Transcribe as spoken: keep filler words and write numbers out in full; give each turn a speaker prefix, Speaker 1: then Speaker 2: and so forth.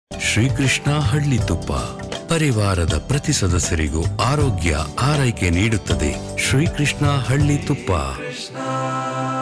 Speaker 1: ಶ್ರೀಕೃಷ್ಣ ಹಳ್ಳಿ ತುಪ್ಪ ಪರಿವಾರದ ಪ್ರತಿ ಸದಸ್ಯರಿಗೂ ಆರೋಗ್ಯ ಆರೈಕೆ ನೀಡುತ್ತದೆ. ಶ್ರೀಕೃಷ್ಣ ಹಳ್ಳಿ ತುಪ್ಪ.